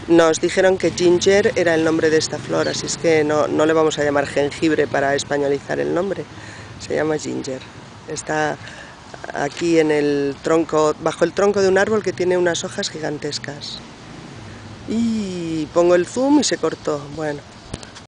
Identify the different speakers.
Speaker 1: Nos dijeron que ginger era el nombre de esta flor, así es que no le vamos a llamar jengibre para españolizar el nombre. Se llama ginger. Está aquí en el tronco, bajo el tronco de un árbol que tiene unas hojas gigantescas. Y pongo el zoom y se cortó. Bueno.